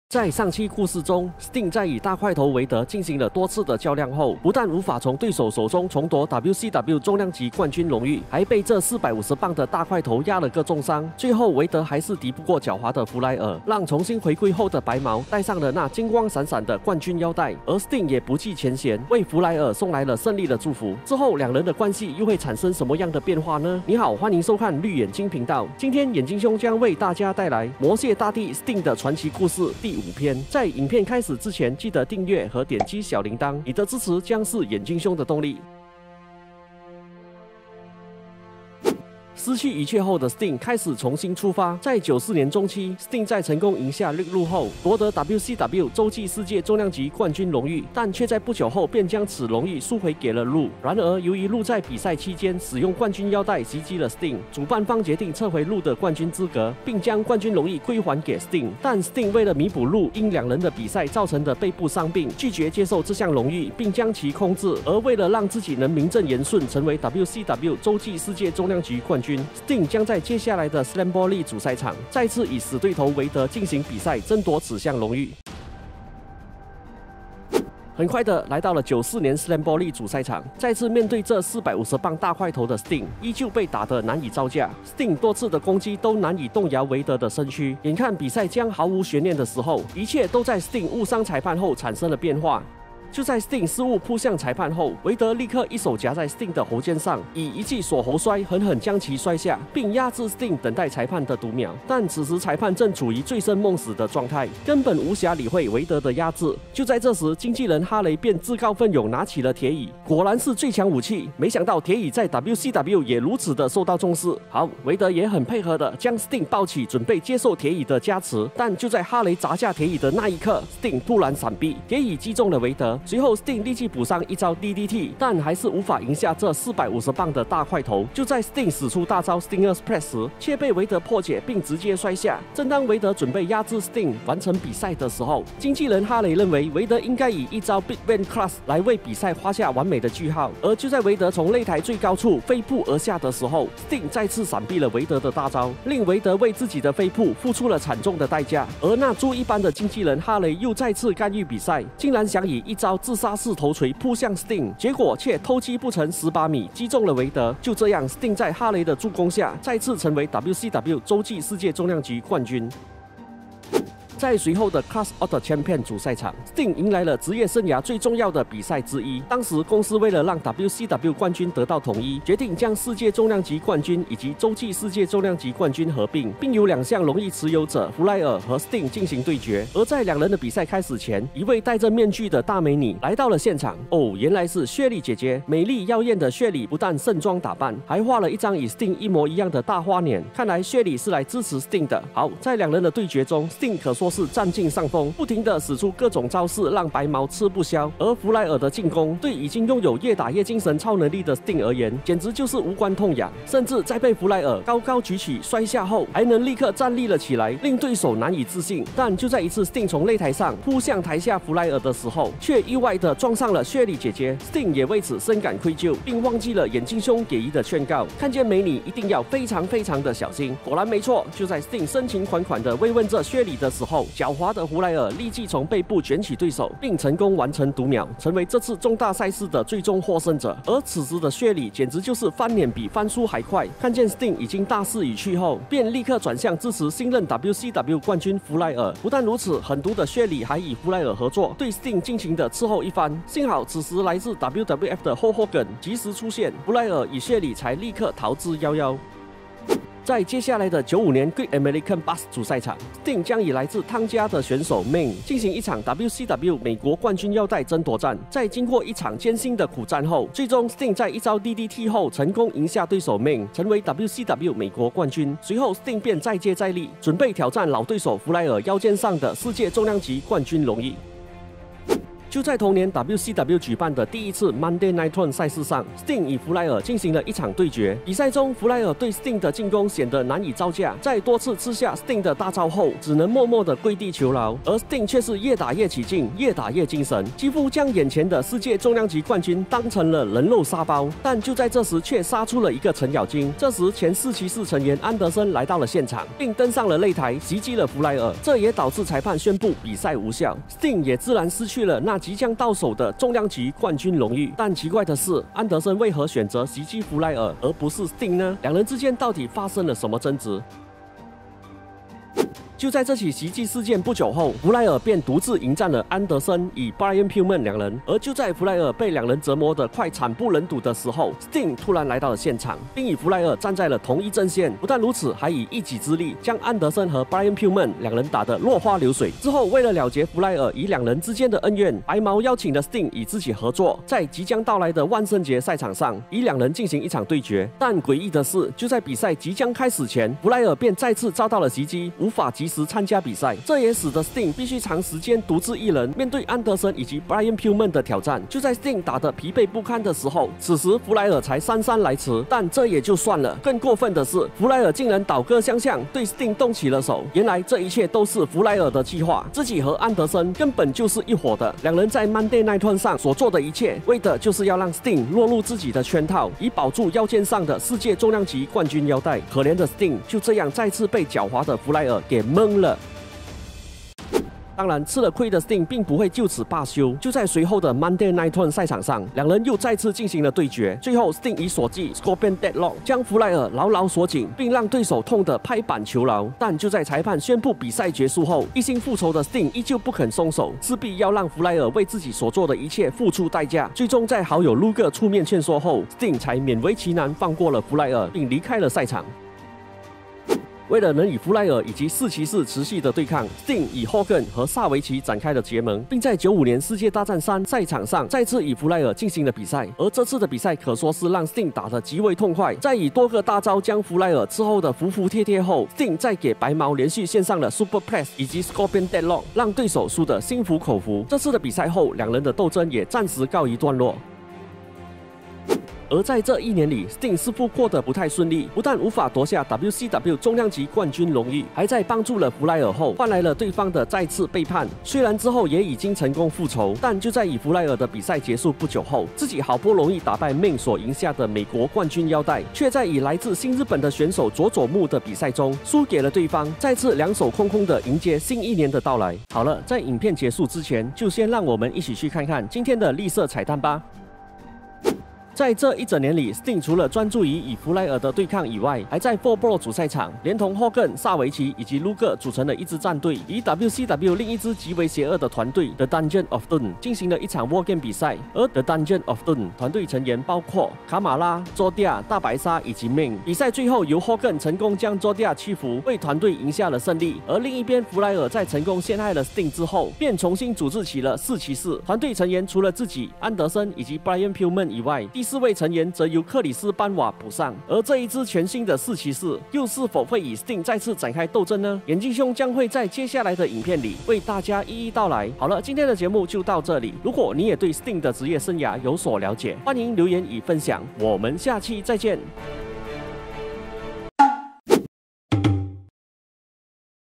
在上期故事中 ，Sting 在与大块头韦德进行了多次的较量后，不但无法从对手手中重夺 WCW 重量级冠军荣誉，还被这450磅的大块头压了个重伤。最后，韦德还是敌不过狡猾的弗莱尔，让重新回归后的白毛戴上了那金光闪闪的冠军腰带，而 Sting 也不计前嫌，为弗莱尔送来了胜利的祝福。之后，两人的关系又会产生什么样的变化呢？你好，欢迎收看绿眼睛频道。今天眼睛兄将为大家带来魔蟹大帝 Sting 的传奇故事第5篇。在影片开始之前，记得订阅和点击小铃铛，你的支持将是眼睛兄的动力。失去一切后的 Sting 开始重新出发。在94年中期 ，Sting 在成功赢下 Rick Rude 后，夺得 WCW 洲际世界重量级冠军荣誉，但却在不久后便将此荣誉输回给了 Rude。然而，由于 Rude 在比赛期间使用冠军腰带袭击了 Sting， 主办方决定撤回 Rude 的冠军资格，并将冠军荣誉归还给 Sting。但 Sting 为了弥补 Rude 因两人的比赛造成的背部伤病，拒绝接受这项荣誉，并将其空置。而为了让自己能名正言顺成为 WCW 洲际世界重量级冠军， Sting 将在接下来的 Slamboree 主赛场再次与死对头韦德进行比赛，争夺此项荣誉。很快的来到了94年 Slamboree 主赛场，再次面对这450磅大块头的 Sting， 依旧被打得难以招架。Sting 多次的攻击都难以动摇韦德的身躯。眼看比赛将毫无悬念的时候，一切都在 Sting 误伤裁判后产生了变化。就在 Sting 失误扑向裁判后，韦德立刻一手夹在 Sting 的喉尖上，以一记锁喉摔狠狠将其摔下，并压制 Sting 等待裁判的读秒。但此时裁判正处于醉生梦死的状态，根本无暇理会韦德的压制。就在这时，经纪人哈雷便自告奋勇拿起了铁椅，果然是最强武器。没想到铁椅在 WCW 也如此的受到重视。好，韦德也很配合的将 Sting 抱起，准备接受铁椅的加持。但就在哈雷砸下铁椅的那一刻， Sting 突然闪避，铁椅击中了韦德。随后 Sting 立即补上一招 DDT， 但还是无法赢下这450磅的大块头。就在 Sting 使出大招 Stinger's Press 时，却被韦德破解并直接摔下。正当韦德准备压制 Sting 完成比赛的时候，经纪人哈雷认为韦德应该以一招 Big Van Cross 来为比赛画下完美的句号。而就在韦德从擂台最高处飞扑而下的时候， Sting 再次闪避了韦德的大招，令韦德为自己的飞扑付出了惨重的代价。而那猪一般的经纪人哈雷又再次干预比赛，竟然想以一招自杀式头锤扑向 Sting， 结果却偷鸡不成18米，击中了韦德。就这样 ，Sting 在哈雷的助攻下，再次成为 WCW 洲际世界重量级冠军。在随后的 Clash of the Champions 主赛场 ，Sting 迎来了职业生涯最重要的比赛之一。当时公司为了让 WCW 冠军得到统一，决定将世界重量级冠军以及洲际世界重量级冠军合并，并由2项荣誉持有者弗莱尔和 Sting 进行对决。而在两人的比赛开始前，一位戴着面具的大美女来到了现场。哦，原来是雪莉姐姐。美丽妖艳的雪莉不但盛装打扮，还画了一张与 Sting 一模一样的大花脸。看来雪莉是来支持 Sting 的。好，在两人的对决中 ，Sting 可说是占尽上风，不停地使出各种招式，让白毛吃不消。而弗莱尔的进攻对已经拥有越打越精神超能力的 Sting 而言，简直就是无关痛痒。甚至在被弗莱尔高高举起摔下后，还能立刻站立了起来，令对手难以置信。但就在一次 Sting 从擂台上扑向台下弗莱尔的时候，却意外地撞上了雪莉姐姐。Sting 也为此深感愧疚，并忘记了眼镜兄给予的劝告：看见美女一定要非常的小心。果然没错，就在 Sting 深情款款地慰问着雪莉的时候，狡猾的弗莱尔立即从背部卷起对手，并成功完成读秒，成为这次重大赛事的最终获胜者。而此时的雪莉简直就是翻脸比翻书还快，看见 Sting 已经大势已去后，便立刻转向支持新任 WCW 冠军弗莱尔。不但如此，狠毒的雪莉还与弗莱尔合作，对 Sting 进行的伺候一番。幸好此时来自 WWF 的 Hulk Hogan 及时出现，弗莱尔与雪莉才立刻逃之夭夭。在接下来的95年 Great American Bash 主赛场 ，Sting 将与来自汤加的选手 Main 进行一场 WCW 美国冠军腰带争夺战。在经过一场艰辛的苦战后，最终 Sting 在一招 DDT 后成功赢下对手 Main， 成为 WCW 美国冠军。随后 Sting 便再接再厉，准备挑战老对手弗莱尔腰间上的世界重量级冠军荣誉。 就在同年 WCW 举办的第一次 Monday Night Raw 赛事上 ，Sting 与弗莱尔进行了一场对决。比赛中，弗莱尔对 Sting 的进攻显得难以招架，在多次吃下 Sting 的大招后，只能默默地跪地求饶。而 Sting 却是越打越起劲，越打越精神，几乎将眼前的世界重量级冠军当成了人肉沙包。但就在这时，却杀出了一个程咬金。这时，前4骑士成员安德森来到了现场，并登上了擂台，袭击了弗莱尔，这也导致裁判宣布比赛无效。Sting 也自然失去了那即将到手的重量级冠军荣誉。但奇怪的是，安德森为何选择袭击弗莱尔，而不是 Sting 呢？两人之间到底发生了什么争执？就在这起袭击事件不久后，弗莱尔便独自迎战了安德森与 Brian Pillman 两人。而就在弗莱尔被两人折磨得快惨不忍睹的时候 ，Sting 突然来到了现场，并与弗莱尔站在了同一阵线。不但如此，还以一己之力将安德森和 Brian Pillman 两人打得落花流水。之后，为了了结弗莱尔与两人之间的恩怨，白毛邀请了 Sting 与自己合作，在即将到来的万圣节赛场上与两人进行一场对决。但诡异的是，就在比赛即将开始前，弗莱尔便再次遭到了袭击，无法及时参加比赛，这也使得 Sting 必须长时间独自一人面对安德森以及 Brian Pillman 的挑战。就在 Sting 打得疲惫不堪的时候，此时弗莱尔才姗姗来迟。但这也就算了，更过分的是，弗莱尔竟然倒戈相向，对 Sting 动起了手。原来这一切都是弗莱尔的计划，自己和安德森根本就是一伙的。两人在 Monday Night Raw 上所做的一切，为的就是要让 Sting 落入自己的圈套，以保住腰间上的世界重量级冠军腰带。可怜的 Sting 就这样再次被狡猾的弗莱尔给蒙了。当然，吃了亏的 Sting 并不会就此罢休。就在随后的 Monday Night Raw 赛场上，两人又再次进行了对决。最后 ，Sting 以锁技 Scorpion Deadlock 将弗莱尔牢牢锁紧，并让对手痛得拍板求饶。但就在裁判宣布比赛结束后，一心复仇的 Sting 依旧不肯松手，势必要让弗莱尔为自己所做的一切付出代价。最终，在好友 Luger 出面劝说后 ，Sting 才勉为其难放过了弗莱尔，并离开了赛场。为了能与弗莱尔以及4骑士持续的对抗 ，Sting 与 Hogan 和萨维奇展开了结盟，并在95年世界大战3赛场上再次与弗莱尔进行了比赛。而这次的比赛可说是让 Sting 打得极为痛快，在以多个大招将弗莱尔伺候的服服帖帖后 ，Sting 再给白毛连续献上了 Superplex 以及 Scorpion Deadlock， 让对手输得心服口服。这次的比赛后，两人的斗争也暂时告一段落。而在这一年里 ，Sting 似乎过得不太顺利，不但无法夺下 WCW 重量级冠军荣誉，还在帮助了弗莱尔后，换来了对方的再次背叛。虽然之后也已经成功复仇，但就在与弗莱尔的比赛结束不久后，自己好不容易打败 Meng 所赢下的美国冠军腰带，却在与来自新日本的选手佐佐木的比赛中输给了对方，再次两手空空的迎接新一年的到来。好了，在影片结束之前，就先让我们一起去看看今天的绿色彩蛋吧。在这一整年里 ，Sting 除了专注于与弗莱尔的对抗以外，还在 Four Bro 主赛场连同 Hogan、萨维奇以及 Luger 组成了一支战队，与 WCW 另一支极为邪恶的团队 The Dungeon of Doom 进行了一场 War Game 比赛。而 The Dungeon of Doom 团队成员包括卡马拉、Zordia、大白鲨以及 Meng。比赛最后由 Hogan 成功将 Zordia 屈服，为团队赢下了胜利。而另一边，弗莱尔在成功陷害了 Sting 之后，便重新组织起了4骑士。团队成员除了自己、安德森以及 Brian Pillman 以外，第4位成员则由克里斯·班瓦补上。而这一支全新的4骑士又是否会与 Sting 再次展开斗争呢？眼镜兄将会在接下来的影片里为大家一一道来。好了，今天的节目就到这里。如果你也对 Sting 的职业生涯有所了解，欢迎留言与分享。我们下期再见。